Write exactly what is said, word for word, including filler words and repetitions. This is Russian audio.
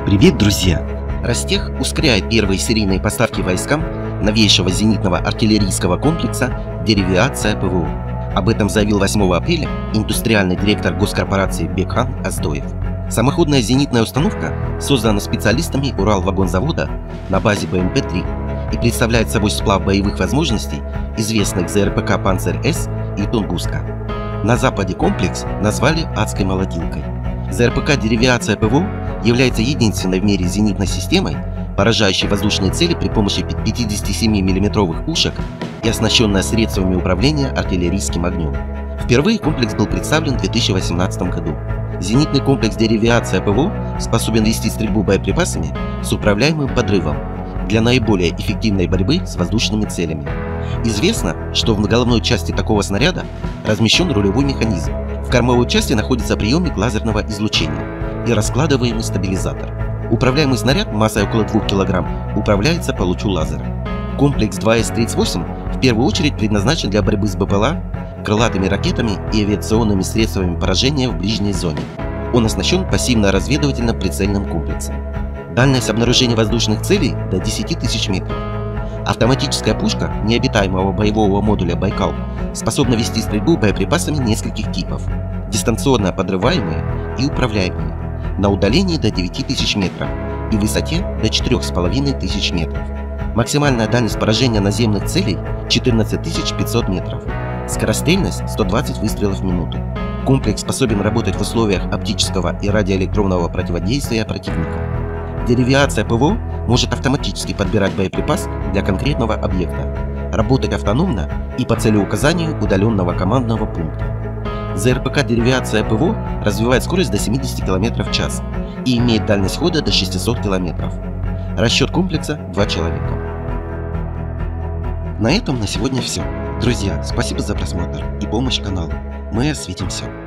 Привет, друзья! Ростех ускоряет первые серийные поставки войскам новейшего зенитного артиллерийского комплекса «Деревиация ПВО». Об этом заявил восьмого апреля индустриальный директор госкорпорации Бекхан Оздоев. Самоходная зенитная установка создана специалистами Уралвагонзавода на базе Бэ Эм Пэ три и представляет собой сплав боевых возможностей известных Зэ Эр Пэ Ка «Панцирь-С» и «Тунгуска». На Западе комплекс назвали «адской молотилкой». Зэ Эр Пэ Ка «Деревиация ПВО» является единственной в мире зенитной системой, поражающей воздушные цели при помощи пятидесятисемимиллиметровых пушек и оснащенная средствами управления артиллерийским огнем. Впервые комплекс был представлен в две тысячи восемнадцатом году. Зенитный комплекс «Деревиация ПВО» способен вести стрельбу боеприпасами с управляемым подрывом для наиболее эффективной борьбы с воздушными целями. Известно, что в головной части такого снаряда размещен рулевой механизм. В кормовой части находится приемник лазерного излучения и раскладываемый стабилизатор. Управляемый снаряд массой около двух килограмм управляется по лучу лазера. Комплекс два Эс тридцать восемь в первую очередь предназначен для борьбы с Бэ Пэ Ла, крылатыми ракетами и авиационными средствами поражения в ближней зоне. Он оснащен пассивно-разведывательным прицельным комплексом. Дальность обнаружения воздушных целей до десяти тысяч метров. Автоматическая пушка необитаемого боевого модуля «Байкал» способна вести стрельбу боеприпасами нескольких типов: дистанционно подрываемые и управляемые, на удалении до девяти тысяч метров и высоте до четырёх с половиной тысяч метров. Максимальная дальность поражения наземных целей – четырнадцать тысяч пятьсот метров. Скорострельность – сто двадцать выстрелов в минуту. Комплекс способен работать в условиях оптического и радиоэлектронного противодействия противника. Деревиация ПВО может автоматически подбирать боеприпас для конкретного объекта, работать автономно и по целеуказанию удаленного командного пункта. Зэ Эр Пэ Ка «Деревиация ПВО» развивает скорость до семидесяти километров в час и имеет дальность хода до шестисот километров. Расчет комплекса – два человека. На этом на сегодня все. Друзья, спасибо за просмотр и помощь каналу. Мы осветим все.